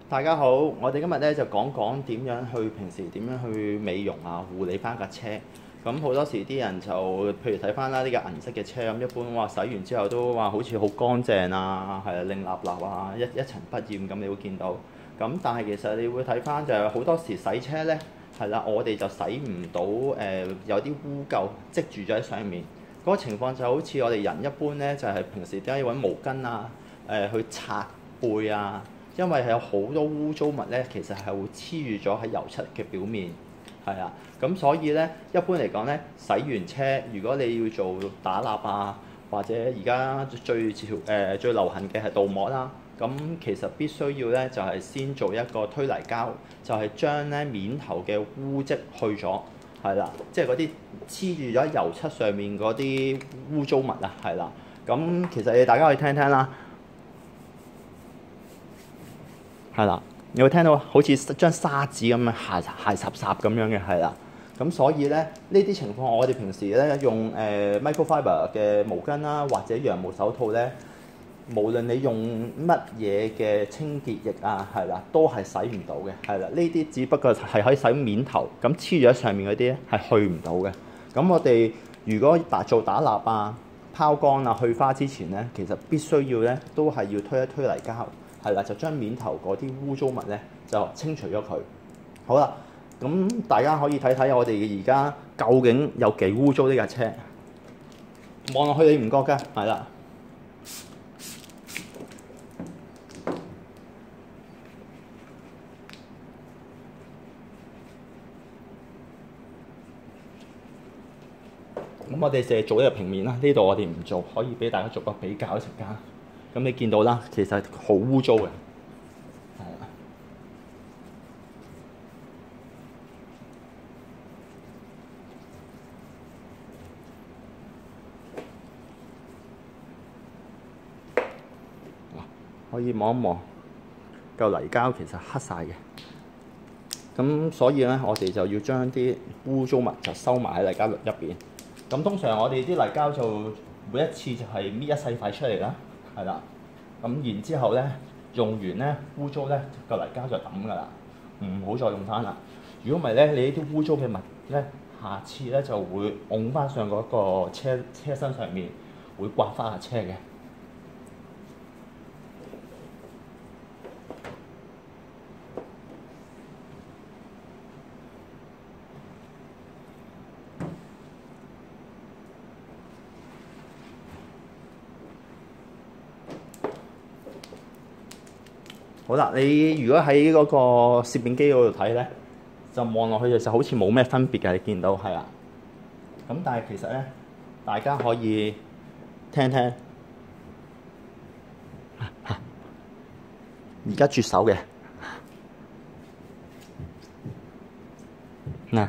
大家好，我哋今日咧就講講平時點樣去美容啊、護理翻架車。咁好多時啲人就譬如睇翻啦，呢架銀色嘅車咁，一般話洗完之後都話好似好乾淨啊，係啊，靚立立啊，一塵不染咁，你會見到。咁但係其實你會睇翻就係好多時洗車咧，係啦，我哋就洗唔到有啲污垢積住咗喺上面。嗰個情況就好似我哋人一般咧，就係平時點解要揾毛巾啊、去擦背啊？因為係有好多污糟物咧，其實係會黐住咗喺油漆嘅表面，係啊，咁所以咧，一般嚟講咧，洗完車，如果你要做打蠟啊，或者而家最流行嘅係鍍膜啦，咁其實必須要咧就係先做一個推泥膠，就係將咧面頭嘅污漬去咗，係啦，即係嗰啲黐住咗油漆上面嗰啲污糟物啊，係啦，咁其實大家可以聽聽啦。係啦，你會聽到好似張砂紙咁樣鞋霎霎咁樣嘅，係啦。咁所以咧，呢啲情況我哋平時咧用microfiber 嘅毛巾啦，或者羊毛手套咧，無論你用乜嘢嘅清潔液啊，係啦，都係洗唔到嘅，係啦。呢啲只不過係可以洗面頭，咁黐咗喺上面嗰啲咧係去唔到嘅。咁我哋如果做打蠟啊、拋光啊、去花之前咧，其實必須要咧都係要推一推泥膠。係啦，就將面頭嗰啲污糟物咧就清除咗佢。好啦，咁大家可以睇睇我哋而家究竟有幾污糟呢架車。望落去你唔覺㗎，係啦。咁我哋淨係做呢個平面啦，呢度我哋唔做，可以俾大家做個比較一陣間。咁你見到啦，其實好污糟嘅，係啦。可以望一望，嚿泥膠其實黑晒嘅。咁所以咧，我哋就要將啲污糟物就收埋喺泥膠入邊。咁通常我哋啲泥膠就每一次就係搣一細塊出嚟啦。係啦，咁然之後咧，用完咧污糟咧個泥膠就抌㗎啦，唔好再用翻啦。如果唔係咧，你呢啲污糟嘅物咧，下次咧就會拱翻上嗰個車身上面，會刮翻下車嘅。好啦，你如果喺嗰個攝影機嗰度睇咧，就望落去其實好似冇咩分別嘅，你見到係啦。咁但係其實咧，大家可以聽聽，而家絕手嘅嗱，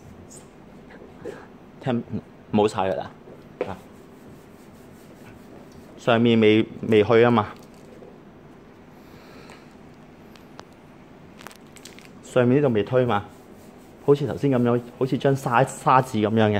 聽冇晒㗎啦，上面未去啊嘛。上面呢度未推嘛，好似頭先咁樣，好似張砂紙咁樣嘅。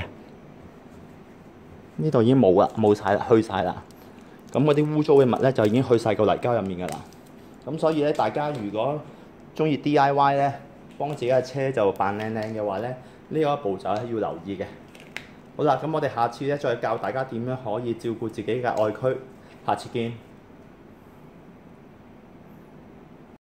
呢度已經冇啦，冇晒啦，去晒啦。咁嗰啲污糟嘅物咧，就已經去晒個泥膠入面㗎啦。咁所以咧，大家如果中意 DIY 咧，幫自己嘅車就扮靚靚嘅話咧，呢個步驟咧要留意嘅。好啦，咁我哋下次咧再教大家點樣可以照顧自己嘅愛區。下次見。